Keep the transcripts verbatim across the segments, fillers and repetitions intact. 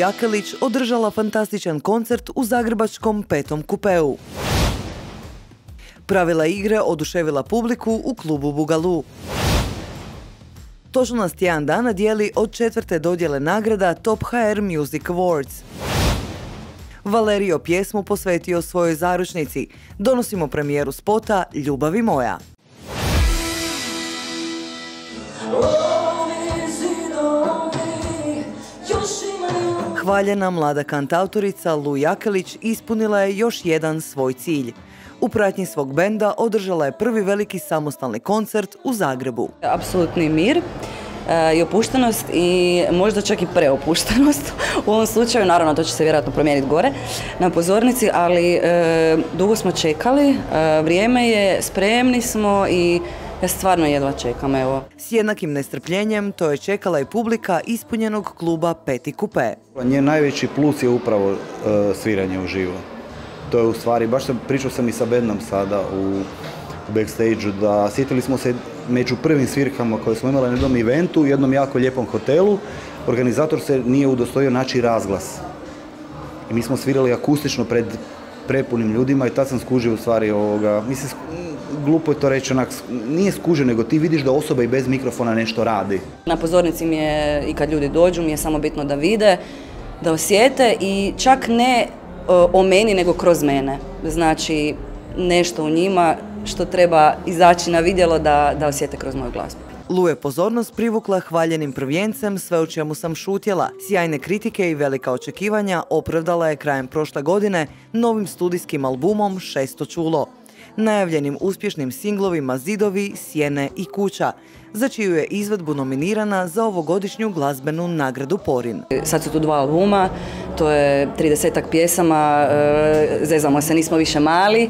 Jakelić održala fantastičan koncert u zagrebačkom Petom kupeu. Pravila igre oduševila publiku u klubu Bugalu. Točno nas tjedan dana dijeli od četvrte dodjele nagrada Top H R Music Awards. Valerio pjesmu posvetio svojoj zaručnici. Donosimo premijeru spota Ljubavi moja. Hvaljena mlada kantautorica Lu Jakelić ispunila je još jedan svoj cilj. U pratnji svog benda održala je prvi veliki samostalni koncert u Zagrebu. Apsolutni mir i opuštenost i možda čak i preopuštenost. U ovom slučaju, naravno, to će se vjerojatno promijeniti gore na pozornici, ali e, dugo smo čekali, e, vrijeme je, spremni smo i ja stvarno jedva čekam, evo. S jednakim nestrpljenjem to je čekala i publika ispunjenog kluba Peti kupe. Njen najveći plus je upravo e, sviranje uživo. To je u stvari, baš sam, pričao sam i sa bendom sada u backstage-u, da sjetili smo se među prvim svirkama koje smo imali na jednom eventu u jednom jako lijepom hotelu. Organizator se nije udostojio naći razglas. I mi smo svirali akustično pred prepunim ljudima i tad sam skužio u stvari ovoga, mislim, glupo je to reći, onak, nije skužio, nego ti vidiš da osoba i bez mikrofona nešto radi. Na pozornici mi je, i kad ljudi dođu, mi je samo bitno da vide, da osjete i čak ne o meni, nego kroz mene. Znači, nešto u njima što treba izaći na vidjelo da, da osjete kroz moju glazbu. Lu je pozornost privukla hvaljenim prvijencem Sve o čemu sam šutjela. Sjajne kritike i velika očekivanja opravdala je krajem prošle godine novim studijskim albumom Šesto čulo, najavljenim uspješnim singlovima Zidovi, Sjene i Kuća, za čiju je izvedbu nominirana za ovogodišnju glazbenu nagradu Porin. Sad su tu dva albuma, to je tridesetak pjesama, zezamo se, nismo više mali.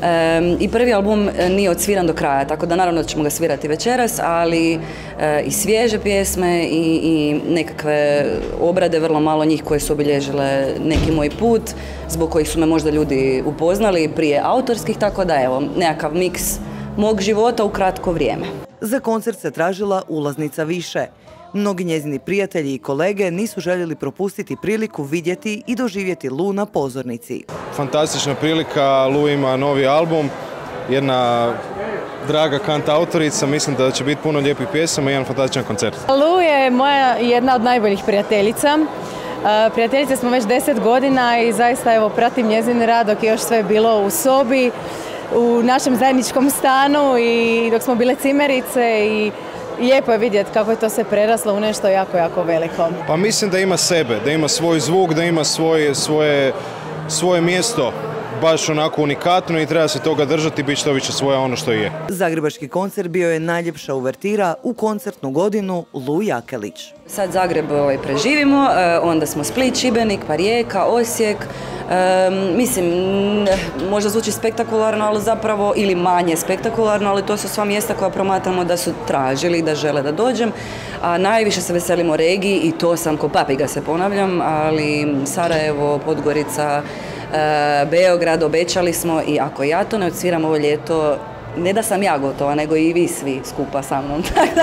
I prvi album nije odsviran do kraja, tako da naravno da ćemo ga svirati večeras, ali i svježe pjesme i, i nekakve obrade, vrlo malo njih koje su obilježile neki moj put, zbog kojih su me možda ljudi upoznali prije autorskih, tako da evo, nekakav miks mog života u kratko vrijeme. Za koncert se tražila ulaznica više. Mnogi njezini prijatelji i kolege nisu željeli propustiti priliku vidjeti i doživjeti Lu na pozornici. Fantastična prilika, Lu ima novi album, jedna draga kantautorica, mislim da će biti puno lijepih pjesama i jedan fantastičan koncert. Lu je moja jedna od najboljih prijateljica. Prijateljice smo već deset godina i zaista evo pratim njezin rad dok je još sve bilo u sobi, u našem zajedničkom stanu i dok smo bile cimerice i lijepo je vidjeti kako je to se preraslo u nešto jako, jako veliko. Pa mislim da ima sebe, da ima svoj zvuk, da ima svoje, svoje, svoje mjesto baš onako unikatno i treba se toga držati i biti što više svoje ono što je. Zagrebački koncert bio je najljepša uvertira u koncertnu godinu Lu Jakelić. Sad Zagreb ovaj, preživimo, onda smo Split, Šibenik, pa Rijeka, Osijek. Um, mislim, možda zvuči spektakularno, ali zapravo, ili manje spektakularno, ali to su sva mjesta koja promatramo da su tražili, da žele da dođem. A najviše se veselimo regiji i to sam ko papiga se ponavljam, ali Sarajevo, Podgorica, uh, Beograd, obećali smo i ako ja to ne odsviram ovo ljeto, ne da sam ja gotova, nego i vi svi skupa sa mnom.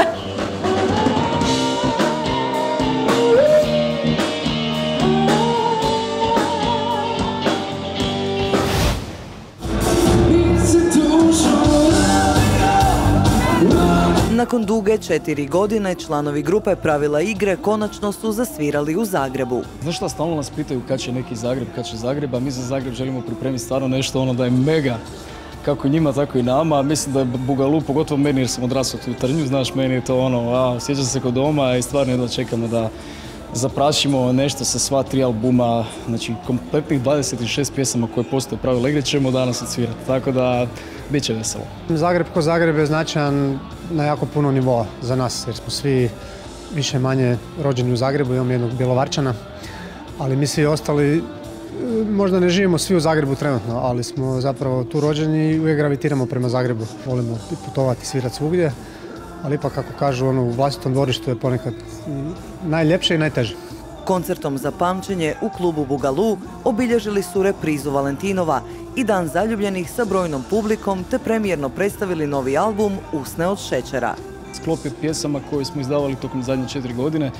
Nakon duge četiri godine članovi grupe Pravila igre konačno su zasvirali u Zagrebu. Znaš šta, stalno nas pitaju kad će neki Zagreb, kad će Zagreb, a mi za Zagreb želimo pripremiti stvarno nešto ono da je mega, kako njima, tako i nama. Mislim da je Bugalu, pogotovo meni jer sam odrasao tu u Trnju, znaš, meni je to ono, a, osjećam se kod doma i stvarno jedno čekamo da zaprašimo nešto sa sva tri albuma, znači kompletnih dvadeset šest pjesama koje postoje Pravila igre ćemo danas odsvirati, tako da bit će veselo. Zagreb ko Zagreb je značajan na jako puno nivoa za nas, jer smo svi više manje rođeni u Zagrebu, imamo jednog Bjelovarčana, ali mi svi ostali, možda ne živimo svi u Zagrebu trenutno, ali smo zapravo tu rođeni i uvijek gravitiramo prema Zagrebu, volimo putovati, svirati svugdje, ali ipak, kako kažu, ono, u vlastitom dvorištu je ponekad najljepše i najteže. Koncertom za pamćenje u klubu Bugalu obilježili su reprizu Valentinova i Dan zaljubljenih sa brojnom publikom te premijerno predstavili novi album Usne od šećera. Sklop je pjesama koje smo izdavali tokom zadnje četiri godine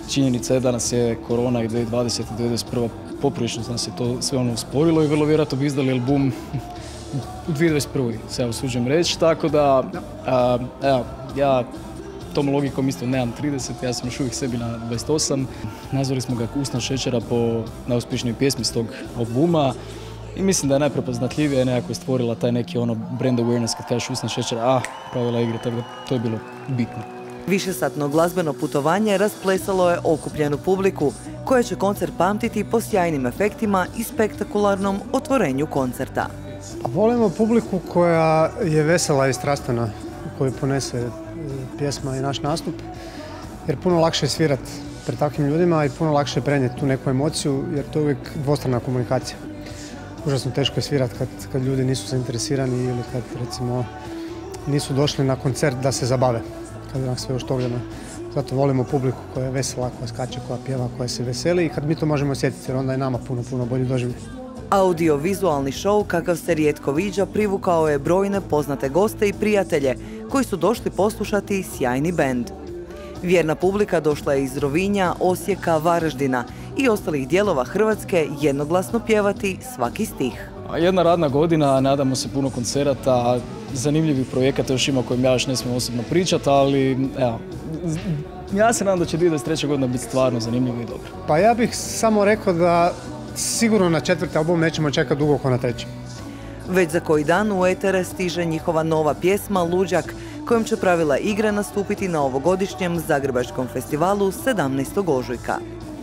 činjenica je da nas je korona i dvije tisuće dvadesete. i dvije tisuće dvadeset prve. poprilično nas je to sve ono usporilo i vrlo vjerojatno bi izdali album u dvije tisuće dvadeset prve. se ja usuđujem reći, tako da a, evo, ja tom logikom isto nemam trideset, ja sam još uvijek sebi na dvadeset osam. Nazvali smo ga Usna šećera po najuspješnijoj pjesmi s tog albuma i mislim da je najprepoznatljivija i nekako je stvorila taj neki ono brand awareness kad kažeš Usna šećera, a pravila igre, tako da to je bilo bitno. Višesatno glazbeno putovanje rasplesalo je okupljenu publiku, koja će koncert pamtiti po sjajnim efektima i spektakularnom otvorenju koncerta. A volimo publiku koja je vesela i strastvena, koju ponese pjesma i naš nastup, jer puno lakše je svirati pred takvim ljudima i puno lakše je prenijeti tu neku emociju, jer to je uvijek dvostrana komunikacija. Užasno teško je svirati kad, kad ljudi nisu zainteresirani ili kad, recimo, nisu došli na koncert da se zabave, kad je sve oštogljeno. Zato volimo publiku koja je vesela, koja skače, koja pjeva, koja se veseli i kad mi to možemo osjetiti, jer onda je nama puno, puno bolji doživljaj. Audiovizualni show, kakav se rijetko viđa, privukao je brojne poznate goste i prijatelje koji su došli poslušati sjajni bend. Vjerna publika došla je iz Rovinja, Osijeka, Varaždina i ostalih dijelova Hrvatske jednoglasno pjevati svaki stih. Jedna radna godina, nadamo se puno koncerata, zanimljivih projekata još ima o kojim ja još ne smijem osobno pričati, ali evo, ja se nadam da će dvije tisuće dvadeset treća. godina biti stvarno zanimljivo i dobro. Pa ja bih samo rekao da sigurno na četvrti album nećemo čekati dugo ko na treći. Već za koji dan u etere stiže njihova nova pjesma Luđak, kojom će Pravila igre nastupiti na ovogodišnjem Zagrebačkom festivalu sedamnaestog ožujka.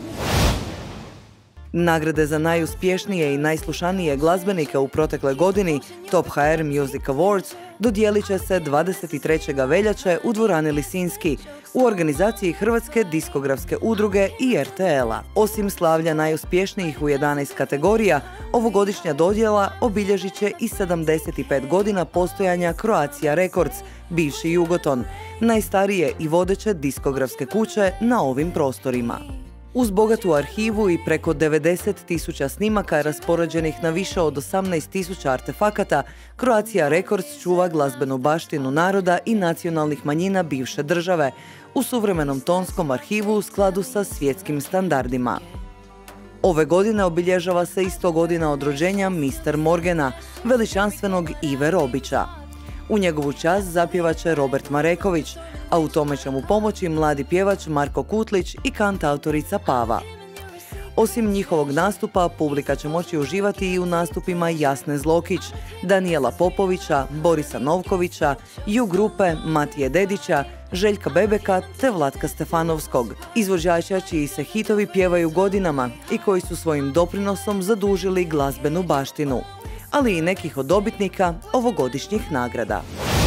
Nagrade za najuspješnije i najslušanije glazbenike u protekle godini Top H R Music Awards dodijelit će se dvadeset trećeg veljače u dvorani Lisinski u organizaciji Hrvatske diskografske udruge i R T L-a. Osim slavlja najuspješnijih u jedanaest kategorija, ovogodišnja dodjela obilježit će i sedamdeset pet godina postojanja Croatia Records, bivši Jugoton, najstarije i vodeće diskografske kuće na ovim prostorima. Uz bogatu arhivu i preko devedeset tisuća snimaka raspoređenih na više od osamnaest tisuća artefakata, Croatia Records čuva glazbenu baštinu naroda i nacionalnih manjina bivše države u suvremenom tonskom arhivu u skladu sa svjetskim standardima. Ove godine obilježava se i sto godina od rođenja mister Morgana, veličanstvenog Ive Robića. U njegovu čast zapjevat će Robert Mareković, a u tome će mu pomoći mladi pjevač Marko Kutlić i kantautorica Pava. Osim njihovog nastupa, publika će moći uživati i u nastupima Jasne Zlokić, Danijela Popovića, Borisa Novkovića, Ju grupe, Matije Dedića, Željka Bebeka te Vlatka Stefanovskog, izvođača čiji se hitovi pjevaju godinama i koji su svojim doprinosom zadužili glazbenu baštinu, ali i nekih od dobitnika ovogodišnjih nagrada.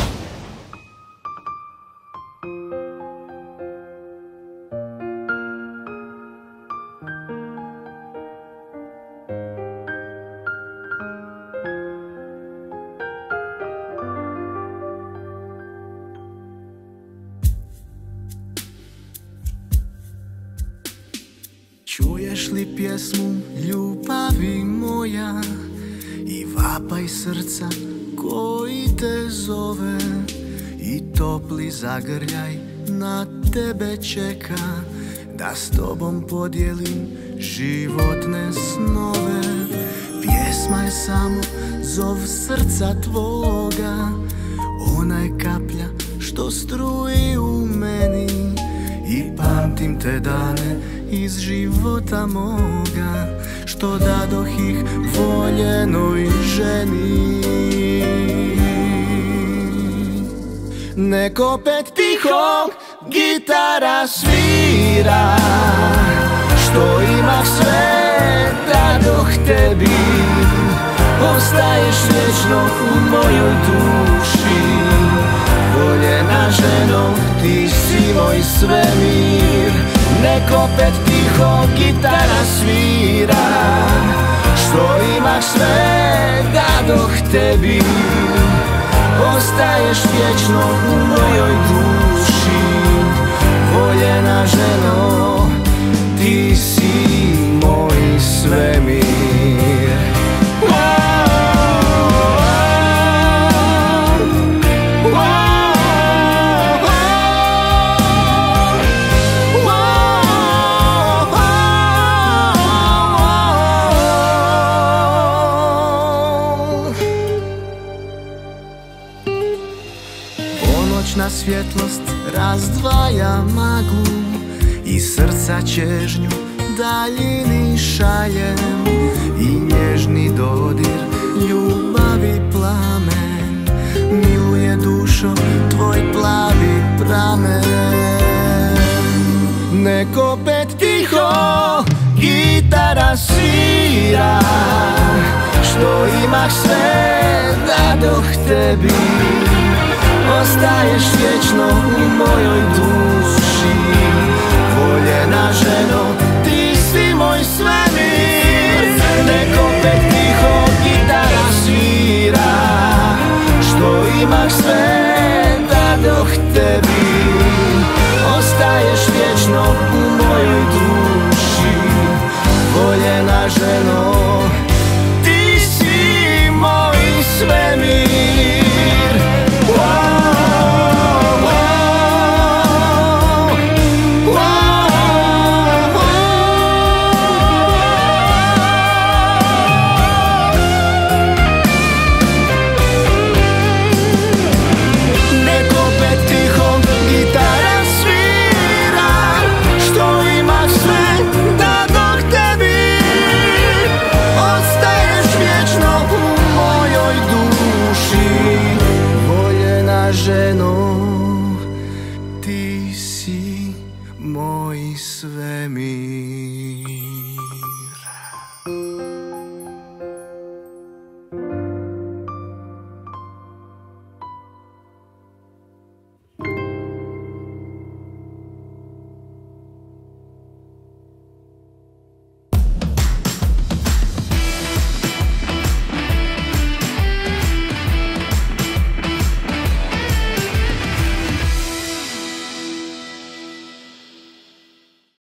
Čuješ li pjesmu ljubavi moja i vapaj srca koji te zove i topli zagrljaj na tebe čeka da s tobom podijelim životne snove. Pjesma je samo zov srca tvoga, ona je kaplja što struji u meni i pamtim te dane iz života moga, što dadoh ih voljenoj ženi. Nek opet tiho gitara svira, što imah sve dadoh tebi, ostaješ vječno u mojoj duši. Voljena ženo, ti si moj svemir. Nek opet tiho gitara svira, što imah sve dadoh tebi, ostaješ vječno u mojoj duši. Voljena ženo, ti si moj svemir. Noćna svjetlost razdvaja maglu i srca čežnju daljini šaljem i nježni dodir ljubavi plamen miluje dušo tvoj plavi pramen. Nek opet tiho gitara svira, što imaš sve dadoh tebi, ostaješ vječno u mojoj duši. Voljena ženo, ti si moj svemir. Nek opet tiho gitara svira, što imaš sve